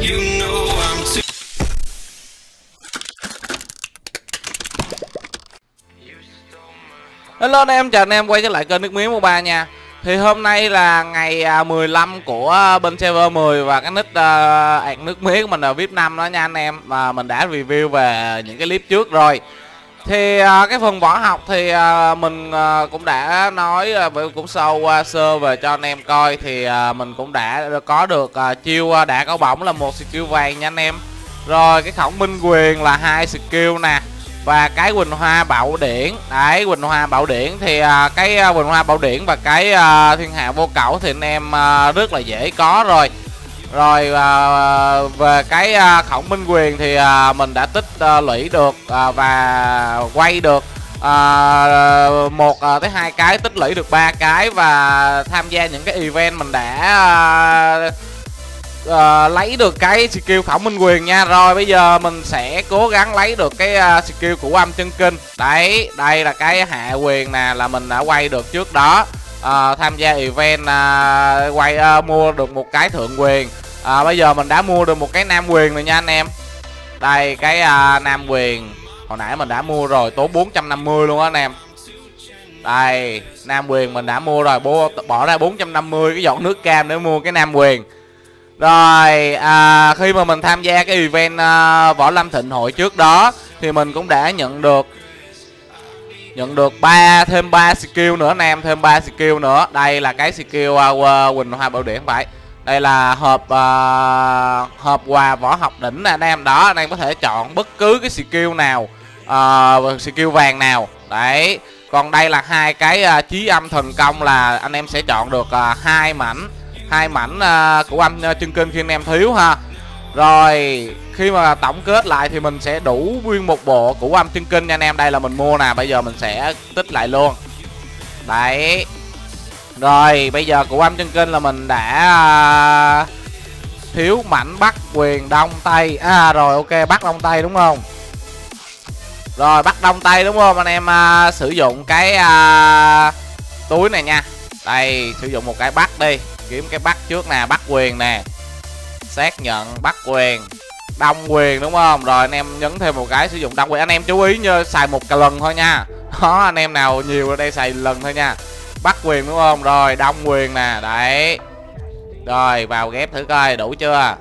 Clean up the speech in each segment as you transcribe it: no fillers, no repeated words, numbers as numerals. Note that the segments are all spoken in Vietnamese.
Hello anh em, chào anh em quay trở lại kênh Nước Miếng MOBA nha. Thì hôm nay là ngày 15 của bên server 10 và cái nick ạc Nước Miếng của mình là VIP 5 đó nha anh em. Mà mình đã review về những cái clip trước rồi. Thì cái phần võ học thì mình cũng đã nói cũng sâu qua sơ về cho anh em coi. Thì mình cũng đã có được chiêu đả có bổng là một skill vàng nha anh em. Rồi cái khổng minh quyền là 2 skill nè. Và cái Quỳnh Hoa Bảo Điển. Đấy, Quỳnh Hoa Bảo Điển thì cái Quỳnh Hoa Bảo Điển và cái Thiên Hạ Vô Cẩu thì anh em rất là dễ có rồi. Rồi về cái khổng minh quyền thì mình đã tích lũy được và quay được 1 tới 2 cái, tích lũy được 3 cái và tham gia những cái event mình đã lấy được cái skill khổng minh quyền nha. Rồi bây giờ mình sẽ cố gắng lấy được cái skill của âm chân kinh. Đấy, đây là cái hạ quyền nè, là mình đã quay được trước đó. Tham gia event mua được một cái thượng quyền. Bây giờ mình đã mua được một cái nam quyền rồi nha anh em. Đây cái nam quyền hồi nãy mình đã mua rồi, tốn 450 luôn á anh em. Đây, nam quyền mình đã mua rồi, bỏ ra 450 cái giọt nước cam để mua cái nam quyền. Rồi khi mà mình tham gia cái event Võ Lâm Thịnh Hội trước đó thì mình cũng đã nhận được thêm 3 skill nữa anh em, thêm 3 skill nữa. Đây là cái skill Quỳnh Hoa Bảo Điển phải. Đây là hộp quà võ học đỉnh nè anh em. Đó, anh em có thể chọn bất cứ cái skill nào, skill vàng nào. Đấy. Còn đây là 2 cái chí âm thần công, là anh em sẽ chọn được 2 mảnh của âm chân kinh khi anh em thiếu ha. Rồi khi mà tổng kết lại thì mình sẽ đủ nguyên một bộ của âm chân kinh nha anh em. Đây là mình mua nè, bây giờ mình sẽ tích lại luôn. Đấy. Rồi bây giờ của âm chân kinh là mình đã thiếu mảnh bắt quyền đông tây. Rồi ok, bắt đông tây đúng không? Rồi bắt đông tây đúng không? Anh em sử dụng cái túi này nha. Đây, sử dụng một cái bắt đi. Kiếm cái bắt trước nè, bắt quyền nè. Xác nhận bắt quyền, đông quyền đúng không? Rồi anh em nhấn thêm một cái sử dụng đông quyền. Anh em chú ý như xài một lần thôi nha. Đó, anh em nào nhiều ở đây xài lần thôi nha. Bắt quyền đúng không? Rồi đông quyền nè, đấy. Rồi vào ghép thử coi đủ chưa.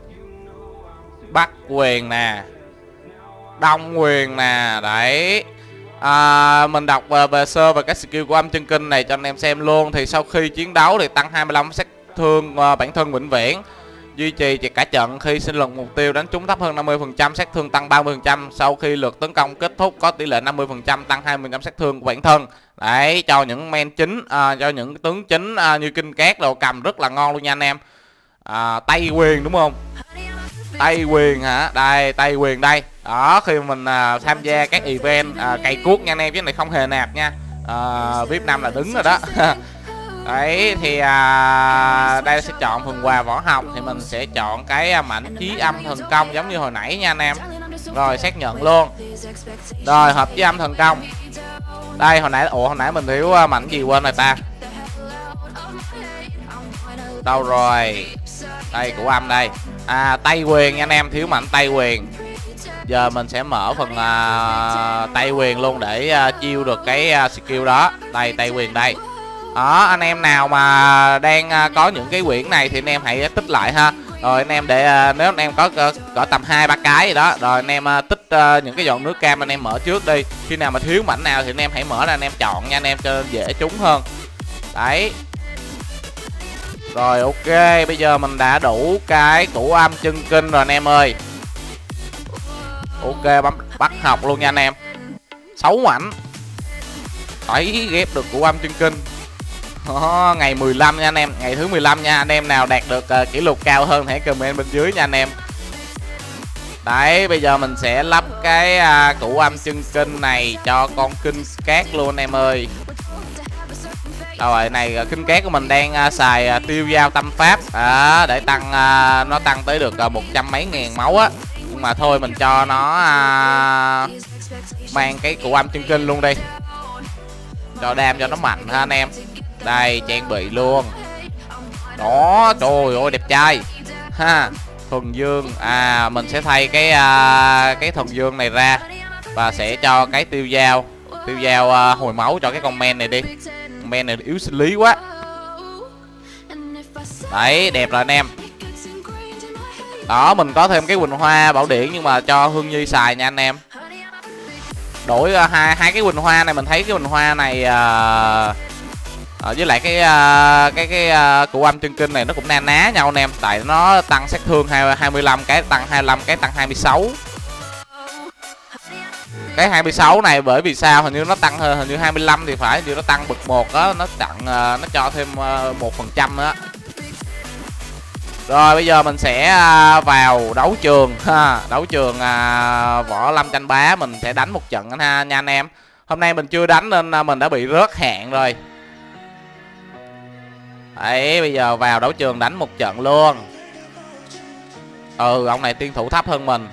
Bắt quyền nè, đông quyền nè, đấy. Mình đọc về sơ về cái skill của âm chân kinh này cho anh em xem luôn. Thì sau khi chiến đấu thì tăng 25 sát thương bản thân vĩnh viễn, duy trì cả trận. Khi sinh lực mục tiêu đánh trúng thấp hơn 50%, sát thương tăng 30%. Sau khi lượt tấn công kết thúc có tỷ lệ 50% tăng 20% sát thương của bản thân. Đấy, cho những main chính, cho những tướng chính như kinh cát đồ cầm rất là ngon luôn nha anh em. Tay quyền đúng không? Tay quyền hả? Đây, tay quyền đây. Đó, khi mình tham gia các event cày cuốc nha anh em, chứ này không hề nạp nha. VIP 5 là đứng rồi đó. Đấy, thì đây sẽ chọn phần quà võ học. Thì mình sẽ chọn cái mảnh chí âm thần công giống như hồi nãy nha anh em. Rồi xác nhận luôn. Rồi hộp chí âm thần công. Đây, hồi nãy mình thiếu mảnh gì quên rồi ta. Đâu rồi? Đây, của âm đây. Tay quyền nha anh em, thiếu mảnh tay quyền. Giờ mình sẽ mở phần tay quyền luôn để chiêu được cái skill đó. Đây, tay quyền đây. Đó, anh em nào mà đang có những cái quyển này thì anh em hãy tích lại ha. Rồi anh em để nếu anh em có tầm 2-3 cái gì đó, rồi anh em tích những cái giọt nước cam anh em mở trước đi. Khi nào mà thiếu mảnh nào thì anh em hãy mở ra anh em chọn nha anh em, cho dễ trúng hơn. Đấy. Rồi ok, bây giờ mình đã đủ cái của âm chân kinh rồi anh em ơi. Ok, bắt học luôn nha anh em. 6 mảnh. Phải ghép được của âm chân kinh. Ngày 15 nha anh em, ngày thứ 15 nha. Anh em nào đạt được kỷ lục cao hơn hãy comment bên dưới nha anh em. Đấy, bây giờ mình sẽ lắp cái cụ âm chân kinh này cho con kinh cát luôn anh em ơi. Rồi này, kinh cát của mình đang xài tiêu dao tâm pháp để tăng nó tăng tới được 100 mấy ngàn máu á. Nhưng mà thôi mình cho nó mang cái cụ âm chân kinh luôn đi, cho đam cho nó mạnh ha anh em. Đây, trang bị luôn. Đó, trời ơi đẹp trai ha. thuần dương. Mình sẽ thay cái thuần dương này ra và sẽ cho cái tiêu dao hồi máu cho cái con men này đi. Con men này yếu sinh lý quá. Đấy, đẹp rồi anh em. Đó, mình có thêm cái quỳnh hoa bảo điển nhưng mà cho Hương Nhi xài nha anh em. Đổi hai cái quỳnh hoa này, mình thấy cái quỳnh hoa này với lại cái cụ âm chân kinh này nó cũng na ná nhau anh em, tại nó tăng sát thương 25, cái tăng 25, cái tăng 26. Cái 26 này bởi vì sao, hình như nó tăng hình như 25 thì phải, như nó tăng bậc 1 á, nó tặng nó cho thêm 1% nữa. Rồi bây giờ mình sẽ vào đấu trường ha, đấu trường võ lâm tranh bá, mình sẽ đánh một trận nha anh em. Hôm nay mình chưa đánh nên mình đã bị rớt hạng rồi. Đấy, bây giờ vào đấu trường đánh một trận luôn. Ông này tiên thủ thấp hơn mình.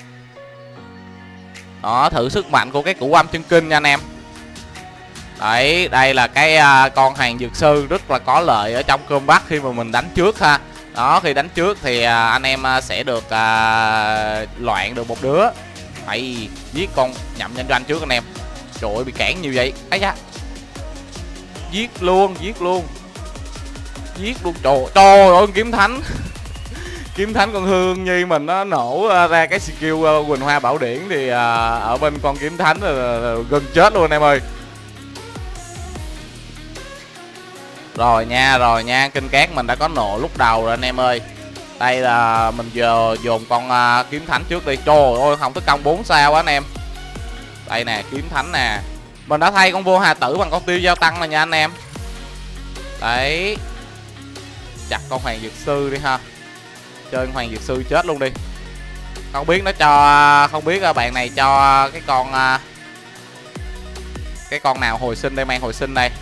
Đó, thử sức mạnh của cái củ âm chân kinh nha anh em. Đấy, đây là cái con hàng dược sư rất là có lợi ở trong combat khi mà mình đánh trước ha. Đó, khi đánh trước thì anh em sẽ được loạn được một đứa. Hãy giết con nhậm nhanh doanh trước anh em. Trời ơi, bị cản nhiều vậy. Ấy da. Giết luôn. Trời ơi, kiếm thánh. Kiếm thánh con Hương Nhi mình nó nổ ra cái skill quỳnh hoa bảo điển thì ở bên con kiếm thánh là gần chết luôn anh em ơi. Rồi nha, kinh cát mình đã có nộ lúc đầu rồi anh em ơi. Đây là mình giờ dồn con kiếm thánh trước đi. Trời ơi, không thức công 4 sao quá anh em. Đây nè, kiếm thánh nè. Mình đã thay con vô hà tử bằng con tiêu dao tăng này nha anh em. Đấy. Chặt con hoàng dược sư đi ha. Chơi hoàng dược sư chết luôn đi. Không biết nó cho, không biết bạn này cho cái con nào hồi sinh đây, mang hồi sinh đây.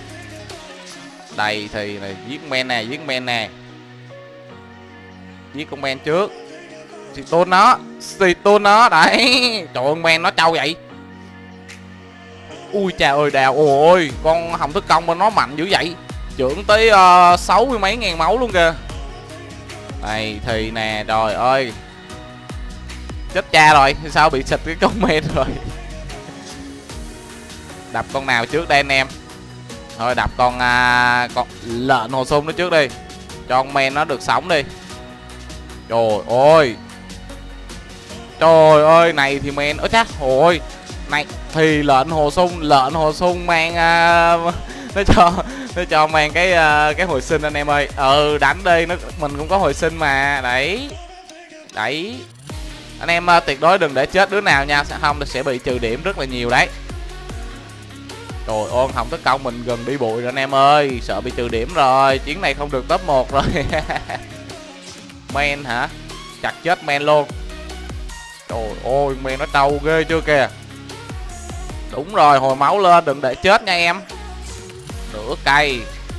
Đây thì này, giết men nè. Giết con men trước. Xì tôn nó, đấy. Trời ơi, men nó trâu vậy. Ui trời ơi, đào. Ôi, con hồng thức công bên nó mạnh dữ vậy. Trưởng tới 60 mấy ngàn máu luôn kìa. Đây thì nè, trời ơi. Chết cha rồi, sao bị xịt cái con men rồi. Đập con nào trước đây anh em. Thôi đập con lợn hồ sung nó trước đi. Cho con men nó được sống đi. Trời ơi, này thì men. Ơ chắc, ôi. Này thì lợn hồ sung mang nó cho mang cái hồi sinh anh em ơi. Đánh đi, mình cũng có hồi sinh mà. Đấy. Anh em tuyệt đối đừng để chết đứa nào nha, không sẽ bị trừ điểm rất là nhiều đấy. Trời ơi, không tất công mình gần đi bụi rồi anh em ơi, sợ bị trừ điểm rồi, chuyến này không được top 1 rồi. Men hả? Chặt chết men luôn. Trời ơi, men nó trâu ghê chưa kìa. Đúng rồi, hồi máu lên, đừng để chết nha em. Nửa cây.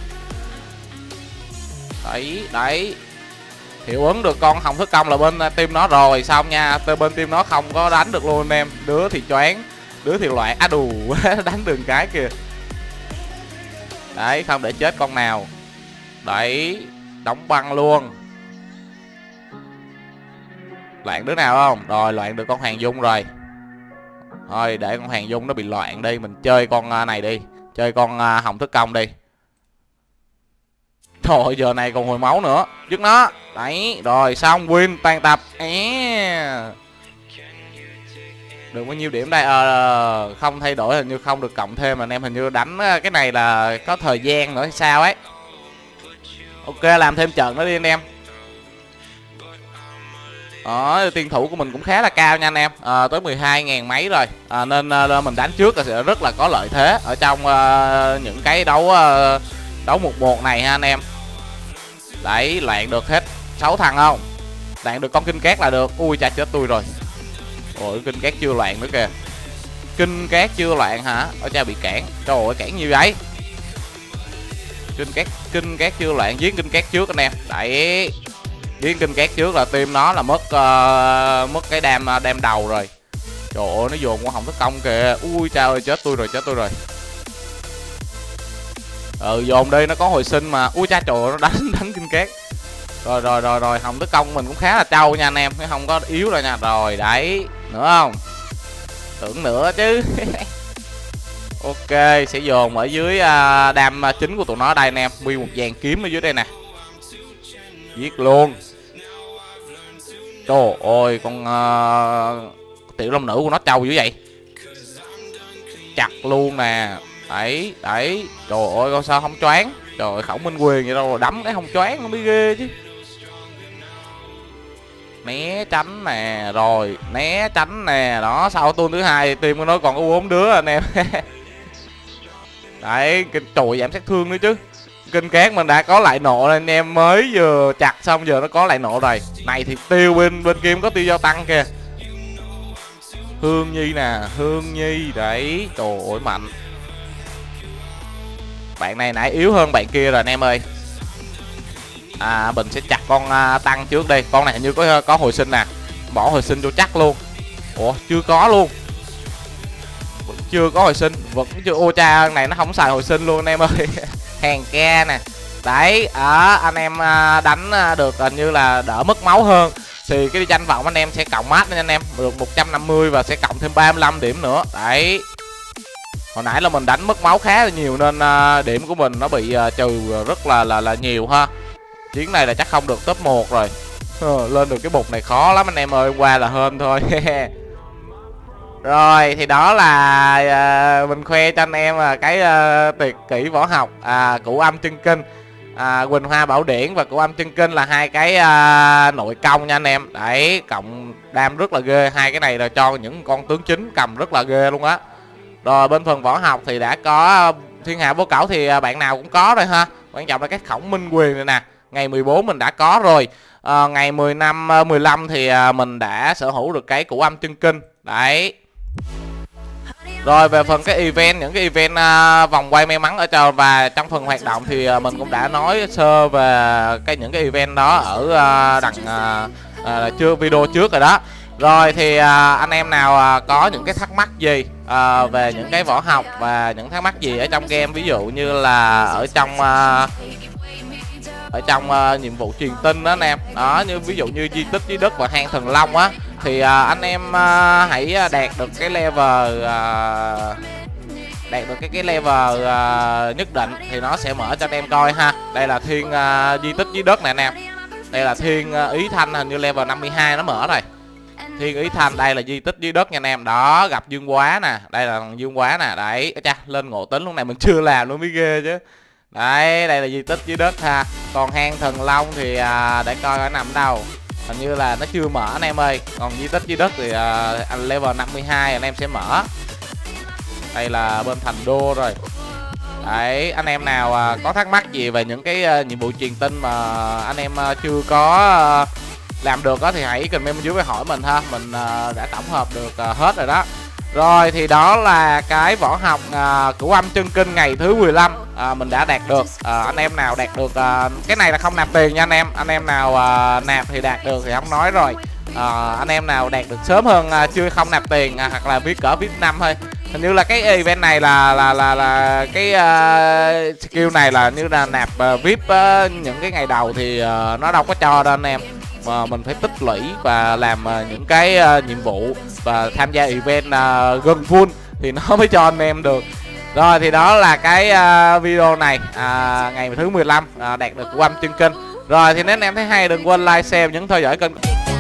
Đấy. Hiệu ứng được con hồng thức công là bên team nó rồi, xong nha. Bên team nó không có đánh được luôn anh em. Đứa thì choáng, đứa thì loại đù. Đánh đường cái kìa. Đấy, không để chết con nào. Đấy, đóng băng luôn. Loạn đứa nào không? Rồi, loạn được con Hoàng Dung rồi. Thôi, để con Hoàng Dung nó bị loạn đi. Mình chơi con này đi. Chơi con hồng thức công đi. Thôi, giờ này còn hồi máu nữa. Dứt nó. Đấy, rồi, xong, win, toàn tập. Được bao nhiêu điểm đây? Không thay đổi, hình như không được cộng thêm. Anh em hình như đánh cái này là có thời gian nữa hay sao ấy. Ok, làm thêm trận nữa đi anh em. Đó, tiên thủ của mình cũng khá là cao nha anh em. Tới 12.000 mấy rồi. Nên mình đánh trước là sẽ rất là có lợi thế ở trong những cái đấu 1-1 này ha anh em. Đấy, loạn được hết 6 thằng không? Loạn được con kinh cát là được. Ui chà, chết tôi rồi. Ôi, kinh cát chưa loạn nữa kìa. Kinh cát chưa loạn hả? Ôi cha, bị cản. Trời ơi, cản như vậy. Kinh cát chưa loạn, giết kinh cát trước anh em. Đấy. Giết kinh cát trước là team nó là mất cái đam đầu rồi. Trời ơi, nó dồn qua hồng thức công kìa. Ui cha ơi, chết tôi rồi. Dồn đi, nó có hồi sinh mà. Ui cha, trời ơi, nó đánh kinh cát. Rồi, hồng tấn công mình cũng khá là trâu nha anh em, chứ không có yếu đâu nha. Rồi đấy, nữa không? Tưởng nữa chứ. Ok, sẽ dồn ở dưới đam chính của tụi nó đây anh em, nguyên một dàn kiếm ở dưới đây nè. Giết luôn. Trời ơi, con tiểu long nữ của nó trâu dữ vậy. Chặt luôn nè. Đấy, trời ơi, con sao không choáng. Trời ơi, khổng minh quyền vậy đâu rồi đấm cái không choáng nó mới ghê chứ. Né tránh nè, rồi né tránh nè. Đó, sau tuần thứ hai team của nó còn có 4 đứa anh em. Đấy, trời, giảm sát thương nữa chứ. Kinh cát mình đã có lại nộ anh em, mới vừa chặt xong giờ nó có lại nộ rồi. Này thì tiêu bên kia có tiêu giao tăng kìa. Hương Nhi nè, Hương Nhi đấy, trời ơi mạnh. Bạn này nãy yếu hơn bạn kia rồi anh em ơi. Mình sẽ chặt con Tăng trước đi. Con này hình như có hồi sinh nè. Bỏ hồi sinh cho chắc luôn. Ủa, chưa có luôn. Vẫn chưa có hồi sinh, vẫn chưa. Ô cha, này nó không xài hồi sinh luôn anh em ơi. Hàng ca nè. Đấy, anh em đánh được hình như là đỡ mất máu hơn. Thì cái danh vọng anh em sẽ cộng mát nha anh em, được 150 và sẽ cộng thêm 35 điểm nữa. Đấy. Hồi nãy là mình đánh mất máu khá là nhiều nên điểm của mình nó bị trừ rất là nhiều ha. Chuyến này là chắc không được top 1 rồi. Lên được cái bục này khó lắm anh em ơi, hôm qua là hên thôi. Rồi thì đó là mình khoe cho anh em là cái tuyệt kỹ võ học Cửu Âm Chân Kinh, Quỳnh Hoa Bảo Điển và Cửu Âm Chân Kinh là hai cái nội công nha anh em. Đấy, cộng đam rất là ghê. Hai cái này là cho những con tướng chính cầm rất là ghê luôn á. Rồi bên phần võ học thì đã có thiên hạ bố cẩu thì bạn nào cũng có rồi ha. Quan trọng là cái khổng minh quyền này nè, ngày 14 mình đã có rồi. Ngày 15 thì mình đã sở hữu được cái Cửu Âm Chân Kinh. Đấy. Rồi về phần cái event, những cái event vòng quay may mắn ở trong và trong phần hoạt động thì mình cũng đã nói sơ về những cái event đó ở chưa video trước rồi đó. Rồi thì anh em nào có những cái thắc mắc gì về những cái võ học và những thắc mắc gì ở trong game, ví dụ như là ở trong nhiệm vụ truyền tin đó anh em, đó, như ví dụ như di tích dưới đất và hang thần long á, thì anh em hãy đạt được cái level nhất định thì nó sẽ mở cho anh em coi ha. Đây là thiên di tích dưới đất này anh em. Đây là thiên Ý Thanh, hình như level 52 nó mở rồi. Thiên Ý Thanh, đây là di tích dưới đất nha anh em. Đó, gặp Dương Quá nè, đây là Dương Quá nè. Đấy, cha lên ngộ tính lúc này mình chưa làm luôn mới ghê chứ. Đấy, đây là di tích dưới đất ha. Còn hang thần long thì để coi nó nằm đâu, hình như là nó chưa mở anh em ơi. Còn di tích dưới đất thì level 52 anh em sẽ mở. Đây là bên thành đô rồi. Đấy, anh em nào có thắc mắc gì về những cái nhiệm vụ truyền tin mà anh em chưa có làm được đó thì hãy comment bên dưới với hỏi mình ha. Mình đã tổng hợp được hết rồi đó. Rồi thì đó là cái võ học Cửu Âm Chân Kinh ngày thứ 15 mình đã đạt được. Anh em nào đạt được cái này là không nạp tiền nha anh em. Anh em nào nạp thì đạt được thì không nói rồi. Anh em nào đạt được sớm hơn chưa không nạp tiền hoặc là viết cỡ viết 5 thôi. Hình như là cái event này là cái skill này là như là nạp VIP những cái ngày đầu thì nó đâu có cho đâu anh em, mà mình phải tích lũy và làm những cái nhiệm vụ và tham gia event gần full thì nó mới cho anh em được. Rồi thì đó là cái video này ngày thứ 15 đạt được Cửu Âm Chân Kinh. Rồi thì nếu anh em thấy hay đừng quên like, share, nhấn theo dõi kênh.